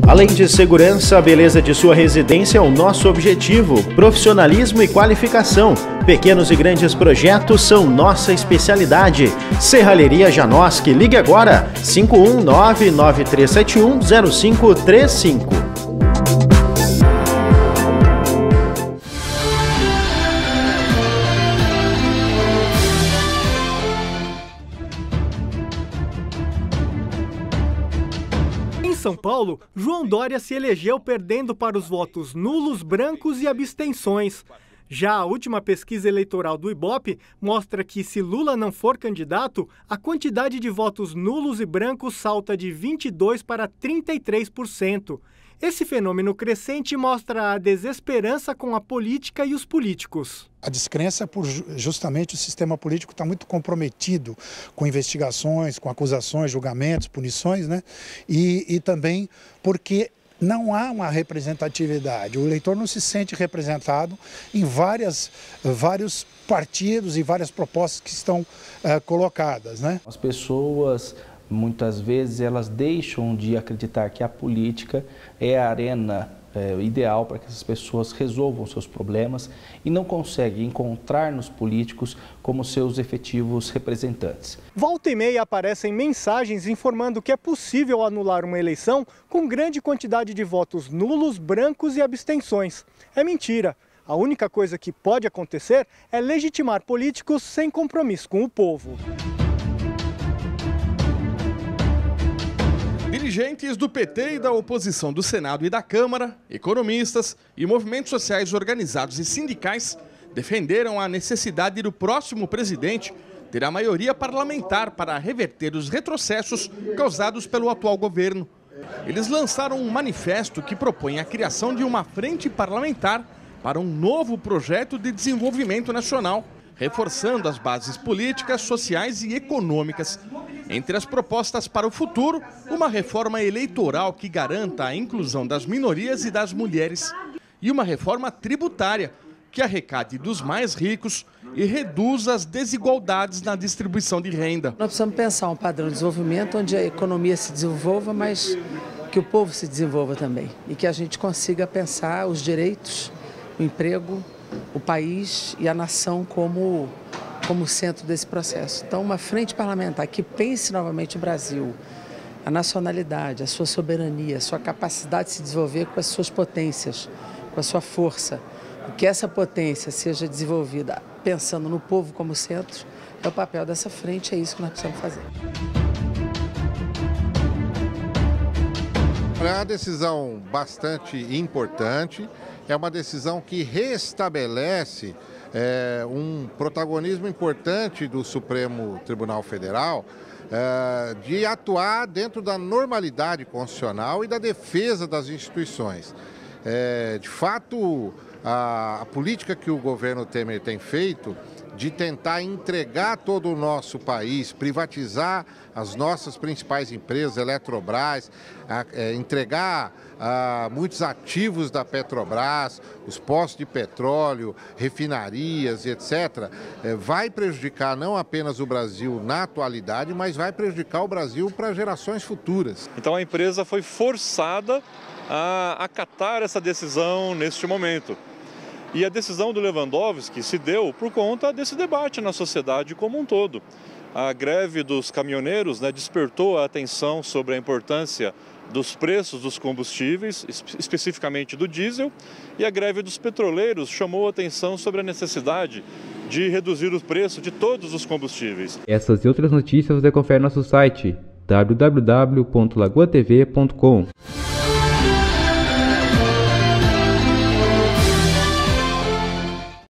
Além de segurança, a beleza de sua residência é o nosso objetivo. Profissionalismo e qualificação. Pequenos e grandes projetos são nossa especialidade. Serralheria Janoski, ligue agora, 51993710535. Em São Paulo, João Dória se elegeu perdendo para os votos nulos, brancos e abstenções. Já a última pesquisa eleitoral do Ibope mostra que, se Lula não for candidato, a quantidade de votos nulos e brancos salta de 22% para 33%. Esse fenômeno crescente mostra a desesperança com a política e os políticos. A descrença por justamente o sistema político está muito comprometido com investigações, com acusações, julgamentos, punições, né? E também porque não há uma representatividade. O eleitor não se sente representado em vários partidos e várias propostas que estão colocadas, né? As pessoas, muitas vezes, elas deixam de acreditar que a política é a arena ideal para que essas pessoas resolvam seus problemas e não conseguem encontrar nos políticos como seus efetivos representantes. Volta e meia aparecem mensagens informando que é possível anular uma eleição com grande quantidade de votos nulos, brancos e abstenções. É mentira. A única coisa que pode acontecer é legitimar políticos sem compromisso com o povo. Dirigentes do PT e da oposição do Senado e da Câmara, economistas e movimentos sociais organizados e sindicais defenderam a necessidade do próximo presidente ter a maioria parlamentar para reverter os retrocessos causados pelo atual governo. Eles lançaram um manifesto que propõe a criação de uma frente parlamentar para um novo projeto de desenvolvimento nacional, reforçando as bases políticas, sociais e econômicas. Entre as propostas para o futuro, uma reforma eleitoral que garanta a inclusão das minorias e das mulheres. E uma reforma tributária que arrecade dos mais ricos e reduza as desigualdades na distribuição de renda. Nós precisamos pensar um padrão de desenvolvimento onde a economia se desenvolva, mas que o povo se desenvolva também. E que a gente consiga pensar os direitos, o emprego, o país e a nação como centro desse processo. Então, uma frente parlamentar que pense novamente o Brasil, a nacionalidade, a sua soberania, a sua capacidade de se desenvolver com as suas potências, com a sua força, e que essa potência seja desenvolvida pensando no povo como centro, é o papel dessa frente, é isso que nós precisamos fazer. É uma decisão bastante importante, é uma decisão que restabelece um protagonismo importante do Supremo Tribunal Federal de atuar dentro da normalidade constitucional e da defesa das instituições. De fato, a política que o governo Temer tem feito de tentar entregar todo o nosso país, privatizar as nossas principais empresas, Eletrobras, entregar muitos ativos da Petrobras, os postos de petróleo, refinarias, etc., vai prejudicar não apenas o Brasil na atualidade, mas vai prejudicar o Brasil para gerações futuras. Então a empresa foi forçada a acatar essa decisão neste momento. E a decisão do Lewandowski se deu por conta desse debate na sociedade como um todo. A greve dos caminhoneiros despertou a atenção sobre a importância dos preços dos combustíveis, especificamente do diesel, e a greve dos petroleiros chamou a atenção sobre a necessidade de reduzir o preço de todos os combustíveis. Essas e outras notícias você confere no nosso site www.lagoatv.com.